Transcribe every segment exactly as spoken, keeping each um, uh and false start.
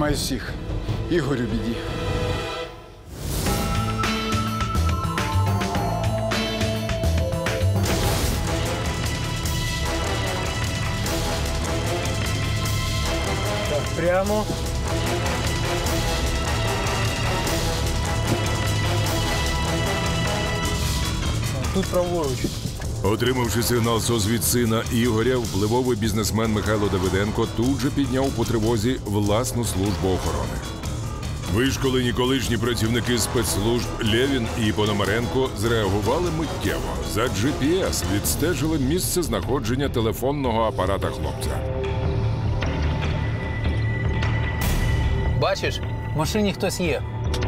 Тримай всіх. Ігор у біді. Так, прямо. Тут праворуч. Отримавши сигнал СОС від сина Ігоря, впливовий бізнесмен Михайло Давиденко тут же підняв по тривозі власну службу охорони. Вишколені колишні працівники спецслужб Лєвін і Пономаренко зреагували миттєво. За джі пі ес відстежили місце знаходження телефонного апарата хлопця. Бачиш, в машині хтось є.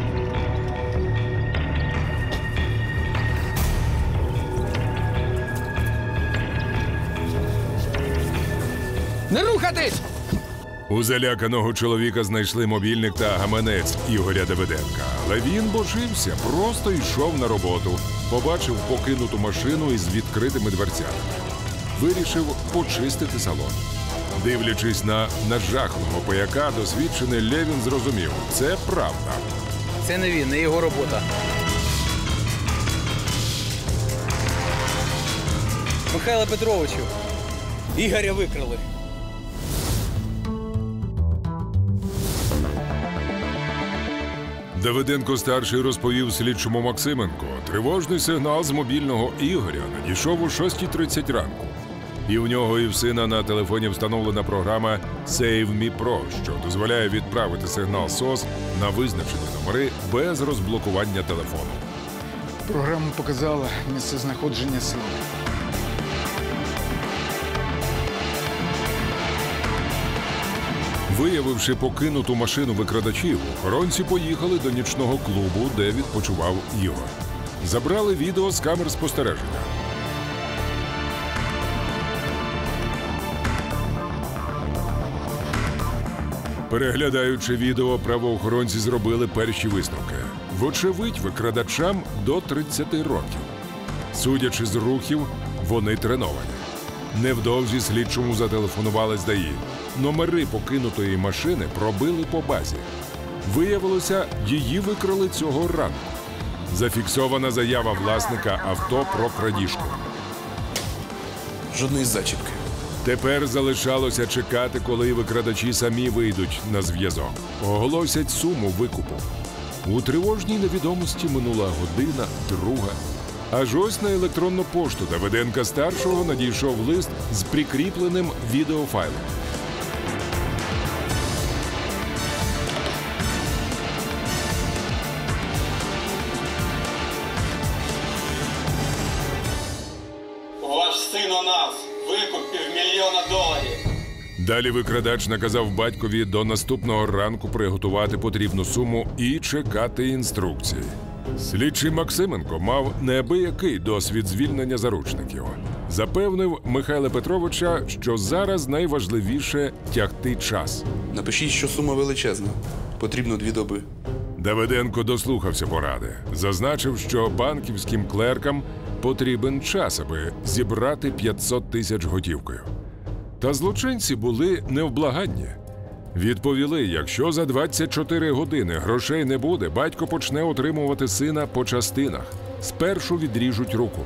Не рухатись! У заляканого чоловіка знайшли мобільник та гаманець Ігоря Давиденка. Але він божився, просто йшов на роботу. Побачив покинуту машину із відкритими дверцями. Вирішив почистити салон. Дивлячись на нажахлого пияка, досвідчений Лєвін зрозумів – це правда. Це не він, не його робота. Михайло Петровичу, Ігоря викрали. Давиденко-старший розповів слідчому Максименко. Тривожний сигнал з мобільного Ігоря надійшов о шостій тридцять ранку. І в нього, і в сина на телефоні встановлена програма Save Me Pro, що дозволяє відправити сигнал СОС на визначені номери без розблокування телефону. Програма показала місце знаходження сина. Виявивши покинуту машину викрадачів, охоронці поїхали до нічного клубу, де відпочивав Ігор. Забрали відео з камер спостереження. Переглядаючи відео, правоохоронці зробили перші висновки. Вочевидь, викрадачам до тридцяти років. Судячи з рухів, вони треновані. Невдовзі слідчому зателефонували з ДАІ. Номери покинутої машини пробили по базі. Виявилося, її викрали цього ранку. Зафіксована заява власника авто про крадіжку. Жодної зачіпки. Тепер залишалося чекати, коли викрадачі самі вийдуть на зв'язок. Оголосять суму викупу. У тривожній невідомості минула година, друга. Аж ось на електронну пошту Давиденка-старшого надійшов лист з прикріпленим відеофайлом. Ваш син у нас. Викуп півмільйона доларів. Далі викрадач наказав батькові до наступного ранку приготувати потрібну суму і чекати інструкції. Слідчий Максименко мав неабиякий досвід звільнення заручників. Запевнив Михайла Петровича, що зараз найважливіше – тягти час. Напишіть, що сума величезна. Потрібно дві доби. Давиденко дослухався поради. Зазначив, що банківським клеркам потрібен час, аби зібрати п'ятсот тисяч готівкою. Та злочинці були невблаганні. Відповіли, якщо за двадцять чотири години грошей не буде, батько почне отримувати сина по частинах. Спершу відріжуть руку.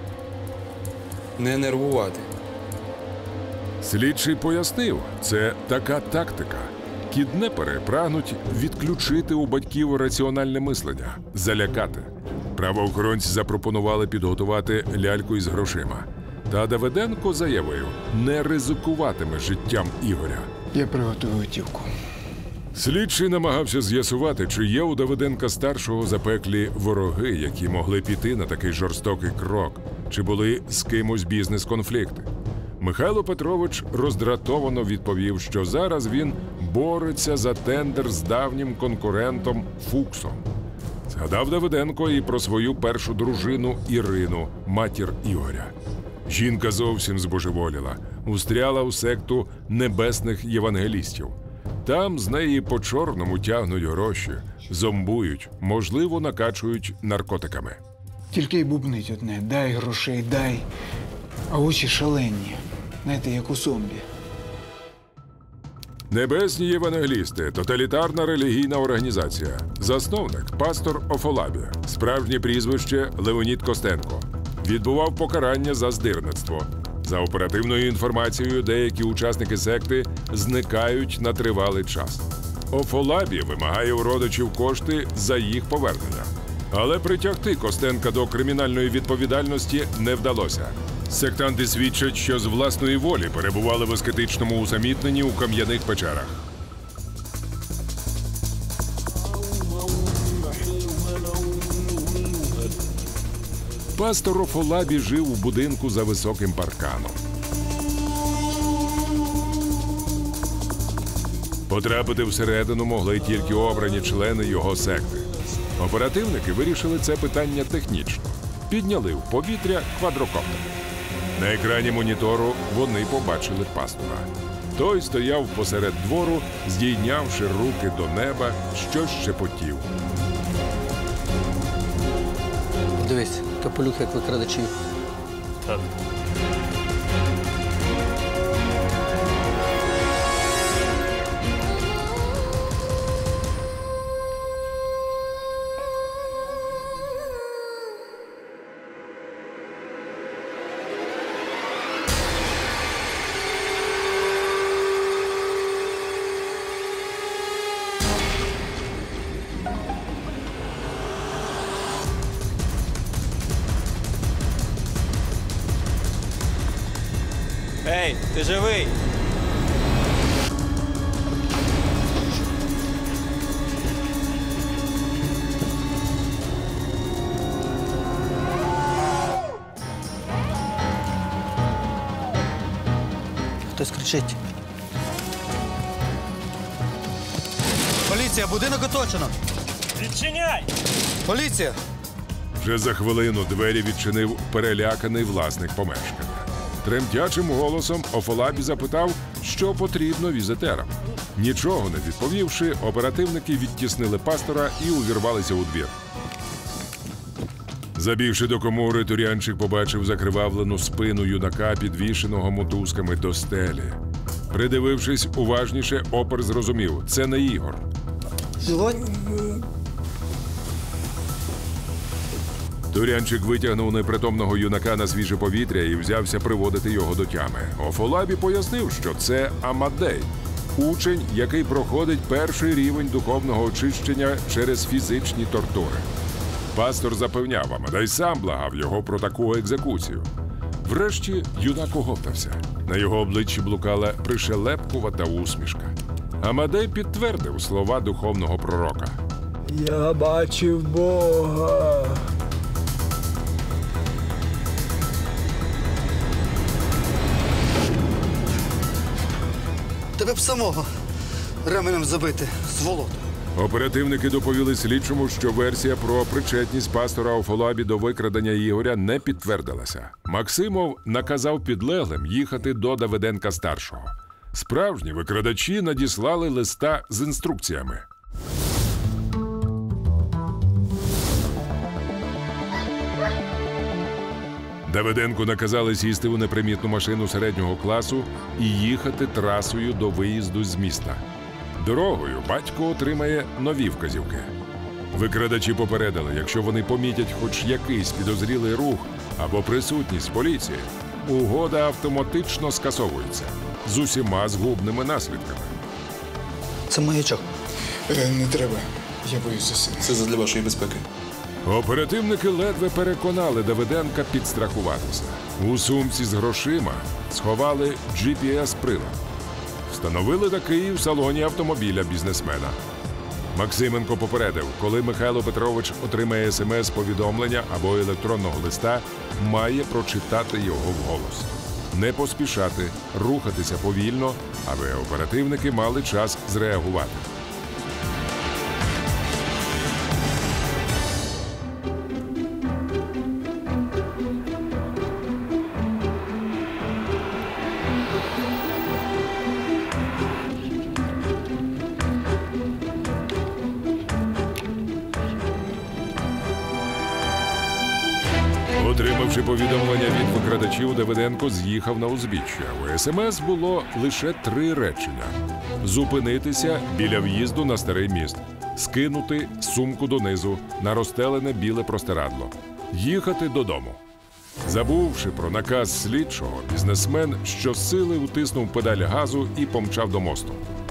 Не нервувати. Слідчий пояснив, це така тактика. Кіднепери прагнуть відключити у батьків раціональне мислення, залякати. Правоохоронці запропонували підготувати ляльку із грошима. Та Давиденко заявив, не ризикуватиме життям Ігоря. Я приготую готівку. Слідчий намагався з'ясувати, чи є у Давиденка-старшого запеклі вороги, які могли піти на такий жорстокий крок, чи були з кимось бізнес-конфлікти. Михайло Петрович роздратовано відповів, що зараз він бореться за тендер з давнім конкурентом Фуксом. Згадав Давиденко і про свою першу дружину Ірину, матір Ігоря. Жінка зовсім збожеволіла, устряла у секту небесних євангелістів. Там з неї по-чорному тягнуть гроші, зомбують, можливо, накачують наркотиками. Тільки й бубнить одне: дай грошей, дай. А очі шалені, знаєте, як у зомбі. Небесні євангелісти – тоталітарна релігійна організація. Засновник – пастор Офолабі. Справжнє прізвище – Леонід Костенко. Відбував покарання за здирництво. За оперативною інформацією, деякі учасники секти зникають на тривалий час. Офолабі вимагає у родичів кошти за їх повернення. Але притягти Костенка до кримінальної відповідальності не вдалося. Сектанти свідчать, що з власної волі перебували в аскетичному усамітненні у кам'яних печерах. Пастор Офолабі жив у будинку за високим парканом. Потрапити всередину могли тільки обрані члени його секти. Оперативники вирішили це питання технічно. Підняли в повітря квадрокоптер. На екрані монітору вони побачили пастора. Той стояв посеред двору, здійнявши руки до неба, щось шепотів. Дивись, капелюх як викрадачів. Так. Ей, ти живий? Хтось кричить. Поліція, будинок оточено. Відчиняй! Поліція! Вже за хвилину двері відчинив переляканий власник помешкання. Тремтячим голосом Офолабі запитав, що потрібно візитерам. Нічого не відповівши, оперативники відтіснили пастора і увірвалися у двір. Забігши до комори, Турянчик побачив закривавлену спину юнака, підвішеного мотузками до стелі. Придивившись уважніше, опер зрозумів – це не Ігор. Сьогодні? Турянчик витягнув непритомного юнака на свіже повітря і взявся приводити його до тями. Офолабі пояснив, що це Амадей – учень, який проходить перший рівень духовного очищення через фізичні тортури. Пастор запевняв, Амадей сам благав його про таку екзекуцію. Врешті юнак оговтався. На його обличчі блукала пришелепкувата усмішка. Амадей підтвердив слова духовного пророка. Я бачив Бога. Тебе б самого ременем забити, сволота. Оперативники доповіли слідчому, що версія про причетність пастора Офолабі до викрадення Ігоря не підтвердилася. Максимов наказав підлеглим їхати до Давиденка-старшого. Справжні викрадачі надіслали листа з інструкціями. Давиденку наказали сісти у непримітну машину середнього класу і їхати трасою до виїзду з міста. Дорогою батько отримає нові вказівки. Викрадачі попередили, якщо вони помітять хоч якийсь підозрілий рух або присутність поліції, угода автоматично скасовується з усіма згубними наслідками. Це маячок. Е, не треба. Я боюсь за сина. Це задля вашої безпеки. Оперативники ледве переконали Давиденка підстрахуватися. У сумці з грошима сховали джі пі ес-прилад. Встановили такий в салоні автомобіля бізнесмена. Максименко попередив, коли Михайло Петрович отримає смс-повідомлення або електронного листа, має прочитати його вголос. Не поспішати, рухатися повільно, аби оперативники мали час зреагувати. Отримавши повідомлення від викрадачів, Давиденко з'їхав на узбіччя. У смс було лише три речення: зупинитися біля в'їзду на Старий міст, скинути сумку донизу на розстелене біле простирадло, їхати додому. Забувши про наказ слідчого, бізнесмен щосили утиснув педаль газу і помчав до мосту.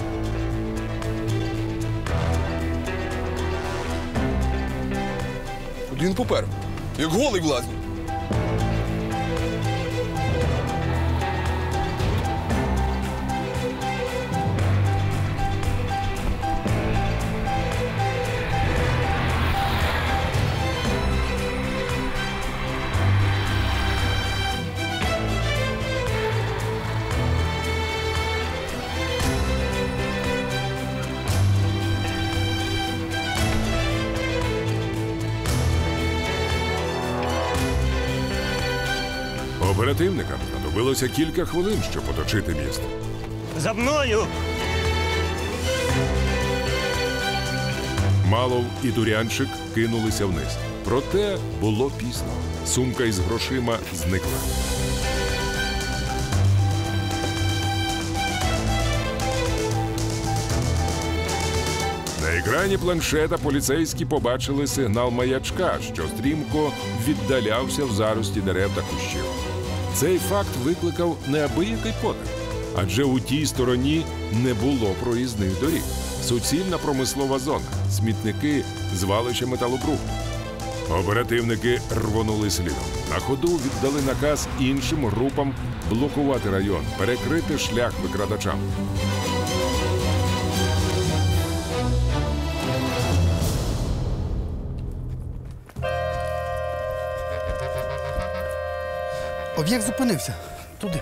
Він попер, як голий в лазні. Оперативникам знадобилося кілька хвилин, щоб оточити міст. За мною! Малов і Турянчик кинулися вниз. Проте було пізно. Сумка із грошима зникла. На екрані планшета поліцейські побачили сигнал маячка, що стрімко віддалявся в зарості дерев та кущів. Цей факт викликав неабиякий подив, адже у тій стороні не було проїзних доріг. Суцільна промислова зона, смітники, звалище металобрухту. Оперативники рвонули слідом. На ходу віддали наказ іншим групам блокувати район, перекрити шлях викрадачам. Об'єкт зупинився. Туди.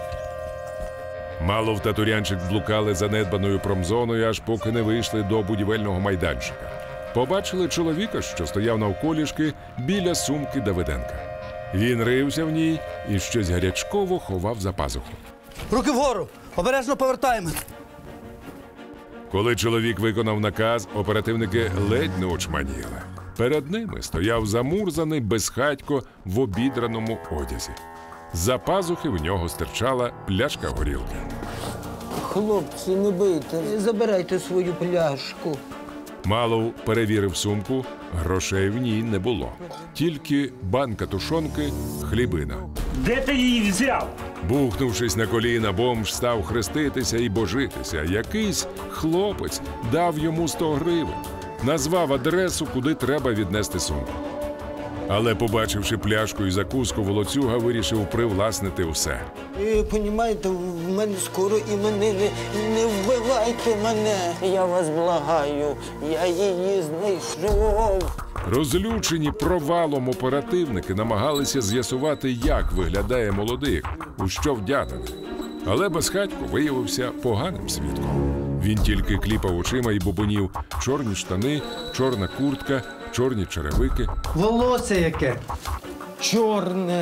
Малов та Турянчик блукали занедбаною промзоною, аж поки не вийшли до будівельного майданчика. Побачили чоловіка, що стояв навколішки біля сумки Давиденка. Він рився в ній і щось гарячково ховав за пазуху. Руки вгору! Обережно повертаємо. Коли чоловік виконав наказ, оперативники ледь не очманіли. Перед ними стояв замурзаний безхатько в обідраному одязі. За пазухи в нього стирчала пляшка горілки. Хлопці, не бийте, забирайте свою пляшку. Малов перевірив сумку, грошей в ній не було. Тільки банка тушонки, хлібина. Де ти її взяв? Бухнувшись на коліна, бомж став хреститися і божитися. Якийсь хлопець дав йому сто гривень. Назвав адресу, куди треба віднести сумку. Але, побачивши пляшку і закуску, волоцюга вирішив привласнити все. Ви розумієте, в мене скоро і мене не, не вбивайте мене. Я вас благаю, я її знайшов. Розлючені провалом оперативники намагалися з'ясувати, як виглядає молодик, у що вдягнений. Але безхатько виявився поганим свідком. Він тільки кліпав очима і бубонів: чорні штани, чорна куртка, чорні черевики. Волосся яке? Чорне.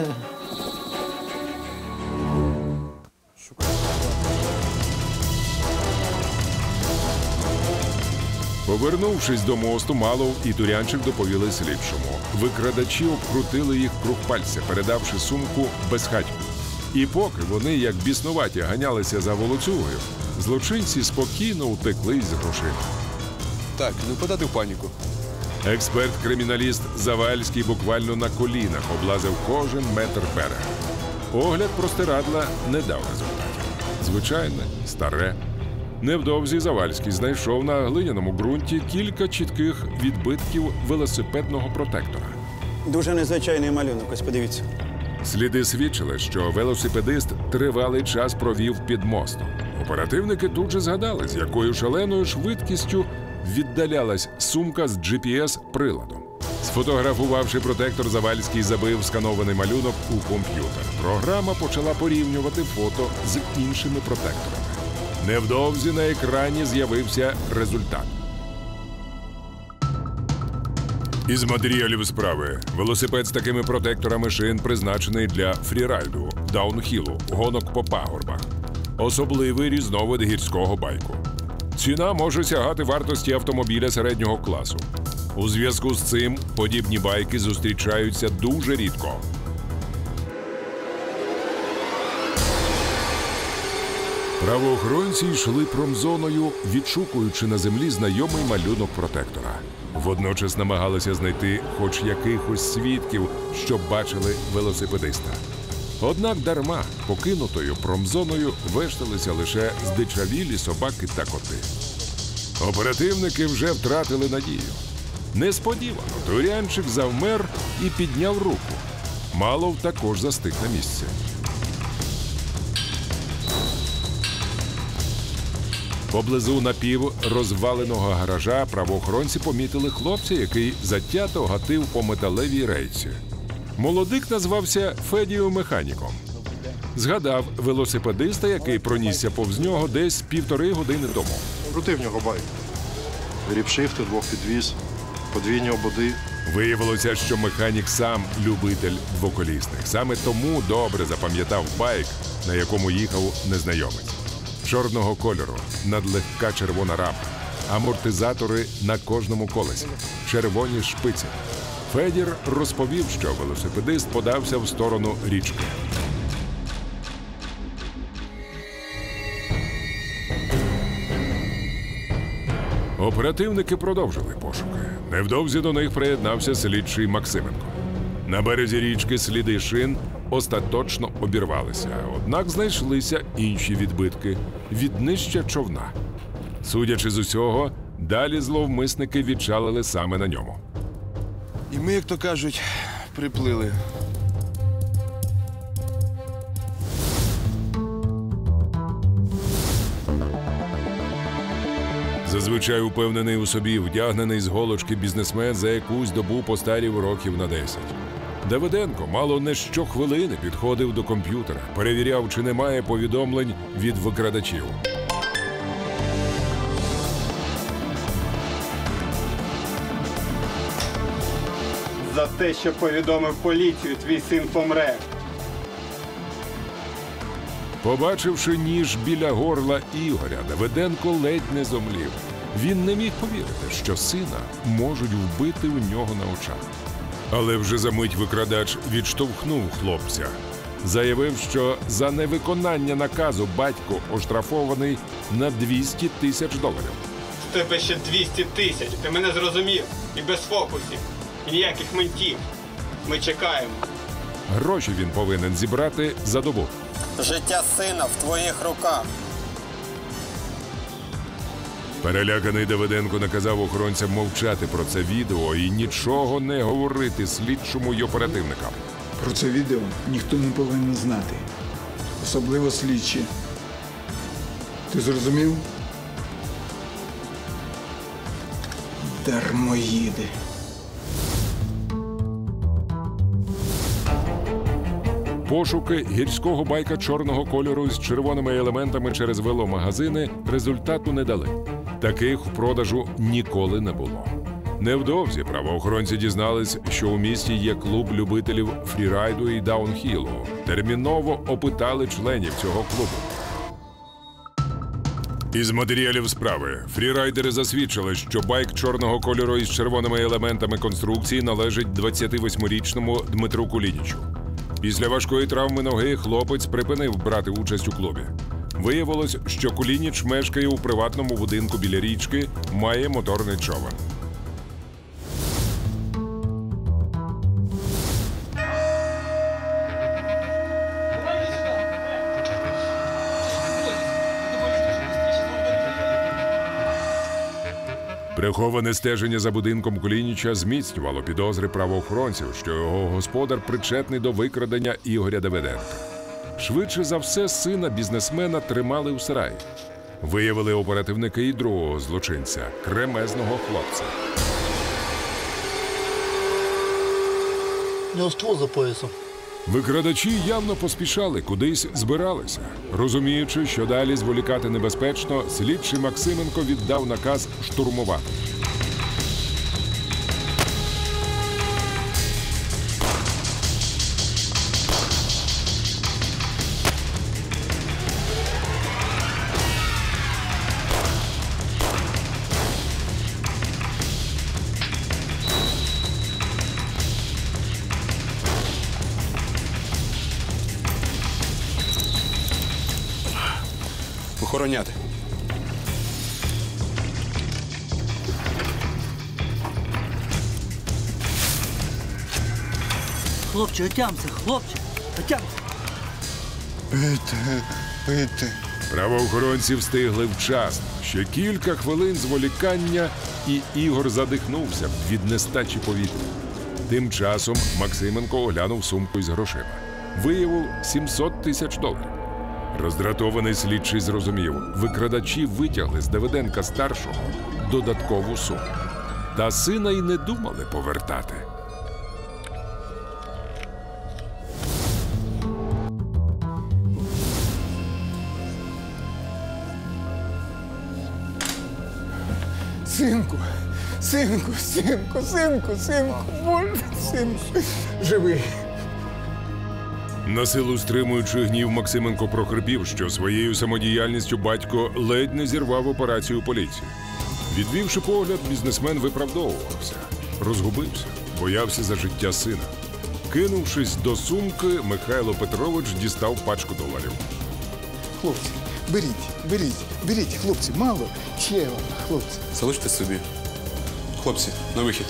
Повернувшись до мосту, Малов і Турянчик доповіли слідчому. Викрадачі обкрутили їх круг пальця, передавши сумку безхатьку. І поки вони, як біснуваті, ганялися за волоцюгою, злочинці спокійно утекли з грошима. Так, не впадати в паніку. Експерт-криміналіст Завальський буквально на колінах облазив кожен метр берега. Огляд простирадла не дав результатів. Звичайне, старе. Невдовзі Завальський знайшов на глиняному ґрунті кілька чітких відбитків велосипедного протектора. Дуже незвичайний малюнок, ось подивіться. Сліди свідчили, що велосипедист тривалий час провів під мостом. Оперативники тут же згадали, з якою шаленою швидкістю віддалялась сумка з джі пі ес-приладом. Сфотографувавши протектор, Завальський забив сканований малюнок у комп'ютер. Програма почала порівнювати фото з іншими протекторами. Невдовзі на екрані з'явився результат. Із матеріалів справи. Велосипед з такими протекторами шин призначений для фрірайду, даунхілу, гонок по пагорбах. Особливий різновид гірського байку. Ціна може сягати вартості автомобіля середнього класу. У зв'язку з цим подібні байки зустрічаються дуже рідко. Правоохоронці йшли промзоною, відшукуючи на землі знайомий малюнок протектора. Водночас намагалися знайти хоч якихось свідків, щоб бачили велосипедиста. Однак дарма, покинутою промзоною вешталися лише здичавілі собаки та коти. Оперативники вже втратили надію. Несподівано Турянчик завмер і підняв руку. Малов також застиг на місці. Поблизу напіврозваленого гаража правоохоронці помітили хлопця, який затято гатив по металевій рейці. Молодик назвався Федією Механіком. Згадав велосипедиста, який пронісся повз нього десь півтори години тому. Крутив в нього байк. Ріпшифти, двохпідвіз, подвійні ободи. Виявилося, що механік сам любитель двоколісних. Саме тому добре запам'ятав байк, на якому їхав незнайомець. Чорного кольору, надлегка червона рама, амортизатори на кожному колесі, червоні шпиці. Федір розповів, що велосипедист подався в сторону річки. Оперативники продовжили пошуки. Невдовзі до них приєднався слідчий Максименко. На березі річки сліди шин остаточно обірвалися, однак знайшлися інші відбитки від днища човна. Судячи з усього, далі зловмисники відчалили саме на ньому. І ми, як то кажуть, приплили. Зазвичай упевнений у собі, вдягнений з голочки бізнесмен за якусь добу постарів років на десять. Давиденко мало не щохвилини підходив до комп'ютера, перевіряв, чи немає повідомлень від викрадачів. За те, що повідомив поліцію, твій син помре. Побачивши ніж біля горла Ігоря, Давиденко ледь не зомлів. Він не міг повірити, що сина можуть вбити у нього на очах. Але вже за мить викрадач відштовхнув хлопця. Заявив, що за невиконання наказу батько оштрафований на двісті тисяч доларів. В тебе ще двісті тисяч, ти мене зрозумів. І без фокусів, і ніяких ментів. Ми чекаємо. Гроші він повинен зібрати за добу. Життя сина в твоїх руках. Переляканий Давиденко наказав охоронцям мовчати про це відео і нічого не говорити слідчому й оперативникам. Про це відео ніхто не повинен знати. Особливо слідчі. Ти зрозумів? Дармоїди. Пошуки гірського байка чорного кольору з червоними елементами через веломагазини результату не дали. Таких в продажу ніколи не було. Невдовзі правоохоронці дізнались, що у місті є клуб любителів фрірайду і даунхілу. Терміново опитали членів цього клубу. Із матеріалів справи фрірайдери засвідчили, що байк чорного кольору із червоними елементами конструкції належить двадцятивосьмирічному Дмитру Кулінічу. Після важкої травми ноги хлопець припинив брати участь у клубі. Виявилось, що Кулініч мешкає у приватному будинку біля річки, має моторний човен. Приховане стеження за будинком Кулініча зміцнювало підозри правоохоронців, що його господар причетний до викрадення Ігоря Давиденка. Швидше за все, сина бізнесмена тримали у сараї. Виявили оперативники і другого злочинця – кремезного хлопця. У нього ствол за поясом. Викрадачі явно поспішали, кудись збиралися. Розуміючи, що далі зволікати небезпечно, слідчий Максименко віддав наказ штурмувати. охороняти. Хлопче, отямся, хлопче, отямся. Пити, пити. Правоохоронці встигли вчасно. Ще кілька хвилин зволікання, і Ігор задихнувся від нестачі повітря. Тим часом Максименко оглянув сумку із грошима. Виявив сімсот тисяч доларів. Роздратований слідчий зрозумів, викрадачі витягли з Давиденка-старшого додаткову суму. Та сина й не думали повертати. Синку, синку, синку, синку, синку, боже, синку, живий. На силу стримуючи гнів, Максименко прохрипів, що своєю самодіяльністю батько ледь не зірвав операцію поліції. Відвівши погляд, бізнесмен виправдовувався. Розгубився, боявся за життя сина. Кинувшись до сумки, Михайло Петрович дістав пачку доларів. Хлопці, беріть, беріть, беріть, хлопці, мало, ще вам, хлопці. Залиште собі. Хлопці, на вихід.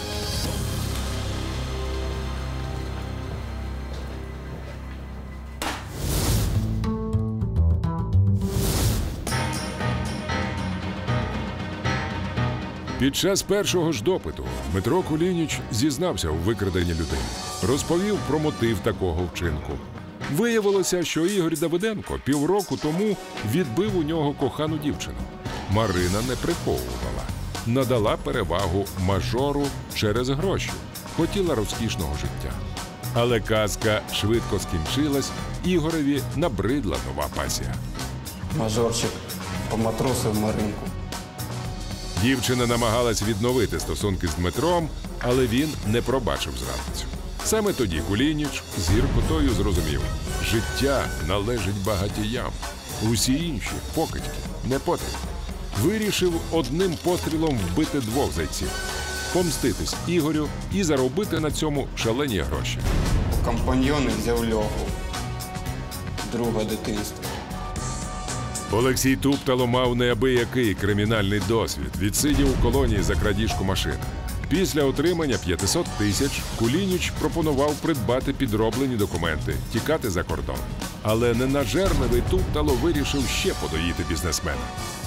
Під час першого ж допиту Дмитро Кулініч зізнався у викраденні людей. Розповів про мотив такого вчинку. Виявилося, що Ігор Давиденко півроку тому відбив у нього кохану дівчину. Марина не приховувала. Надала перевагу мажору через гроші. Хотіла розкішного життя. Але казка швидко скінчилась, Ігореві набридла нова пасія. Мажорчик поматросив Маринку. Дівчина намагалась відновити стосунки з Дмитром, але він не пробачив зрадницю. Саме тоді Кулініч з гіркотою зрозумів – життя належить багатіям. Усі інші – покидьки, не потрібні. Вирішив одним пострілом вбити двох зайців – помститись Ігорю і заробити на цьому шалені гроші. У компаньйони взяв Льоху, друга дитинства. Олексій Туптало мав неабиякий кримінальний досвід. Відсидів у колонії за крадіжку машин. Після отримання п'ятисот тисяч Кулініч пропонував придбати підроблені документи, тікати за кордон. Але ненажерливий Туптало вирішив ще подоїти бізнесмена.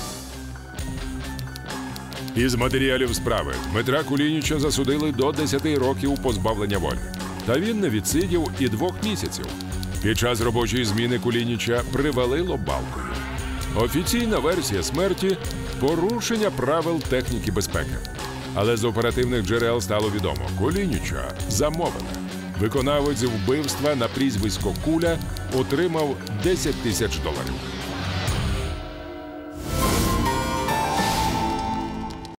Із матеріалів справи Дмитра Кулініча засудили до десяти років позбавлення волі. Та він не відсидів і двох місяців. Під час робочої зміни Кулініча привалило балкою. Офіційна версія смерті – порушення правил техніки безпеки. Але з оперативних джерел стало відомо – Кулініча замовили. Виконавець вбивства на прізвисько Куля отримав десять тисяч доларів.